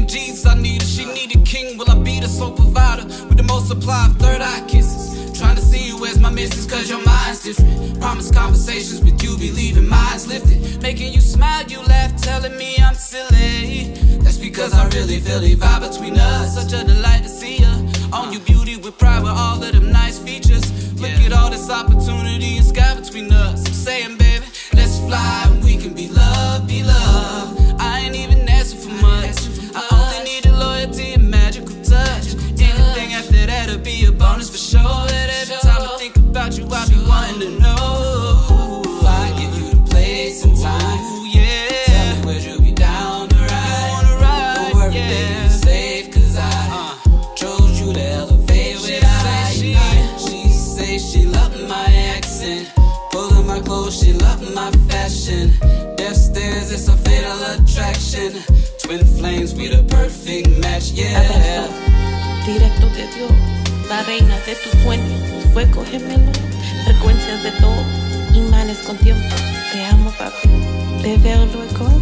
million G's I need her. She need a king, will I be the sole provider with the most supply of third eye kisses? Trying to see you as my missus, cause your mind's different. Promise conversations with you be leaving minds lifted. Making you smile, you laugh, telling me I'm silly. That's because I really feel the vibe between us. Such a delight to see ya. On you beauty with pride with all of them nice features. Look at all this opportunity and sky between us. I'm saying, baby, let's fly and we can be loved, be loved. I ain't even asking for much. I only need a loyalty and magical touch. Anything after that'll be a bonus for sure. That every time I think about you, I be wanting to know if I give you the place and time. Tell me would you be down to ride? Don't worry, baby, you're safe, cause I chose you to elevate with I. She say she loved my accent, pulling my clothes, she loved my fashion. Death stares, it's a fatal attraction. Twin flames, we the perfect match, yeah. Directo de Dios, la reina de tus sueños, fuego gemelo, frecuencias de todo, imanes con tiempo. Te amo, papi, te veo luego.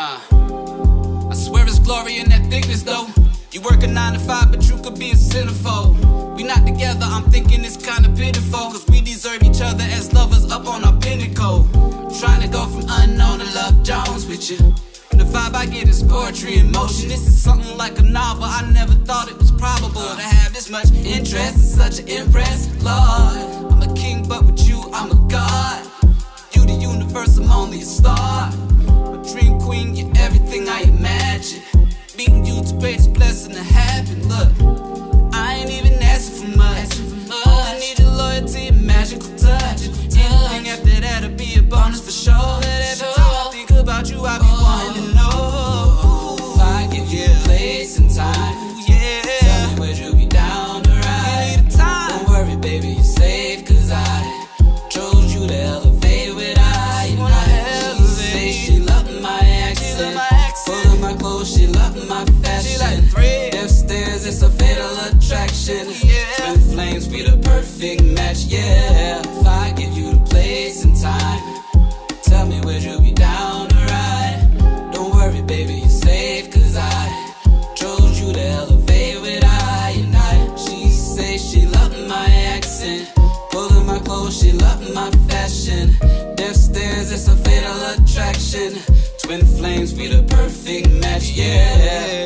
I swear it's glory in that thickness, though. You work a 9 to 5, but you could be a centerfold. We not together, I'm thinking it's kinda pitiful, cause we deserve each other as lovers up on our pinnacle. Trying to go from unknown to Love Jones with you. The vibe I get is poetry in motion. This is something like a novel. I never thought it was probable to have this much interest in such an impress. Lord, I'm a king, but with you, I'm a god. You the universe, I'm only a star. My dream queen, you're everything I imagine. Meeting you the greatest blessing to happen. Look, I ain't even asking for much. I need a loyalty and magical touch. Anything after that'll be a bonus for sure. That every time I think about you, I be wanting to know if I give you a place and time. Tell me would you be down to ride? Don't worry, baby, you're safe, cause I chose you to elevate with I. She say she loved my accent, pulling my clothes, she loved my fashion. Death stares, it's a fatal attraction. Twin flames, we the perfect match, yeah. If I give you the place and time, tell me would you be down to ride? Don't worry, baby, you're safe, cause I chose you to elevate with I. She say she loved my accent, pulling my clothes, she loved my fashion. Death stares, it's a fatal attraction. Twin flames, we the perfect match, yeah.